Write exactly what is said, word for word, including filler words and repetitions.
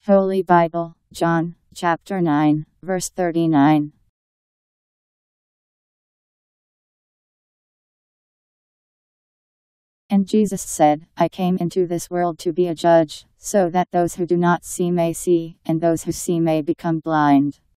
Holy Bible, John, chapter nine, verse thirty-nine. And Jesus said, I came into this world to be a judge, so that those who do not see may see, and those who see may become blind.